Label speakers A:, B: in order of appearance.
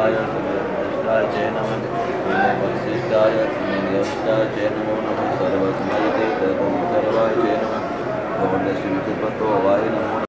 A: वसिष्ठाय सुमेरवसिष्ठाय नमः नमो वसिष्ठाय सुमेरवसिष्ठाय नमो नमः सर्वसमयते ततो सर्वाय नमः गौडशिवतपतो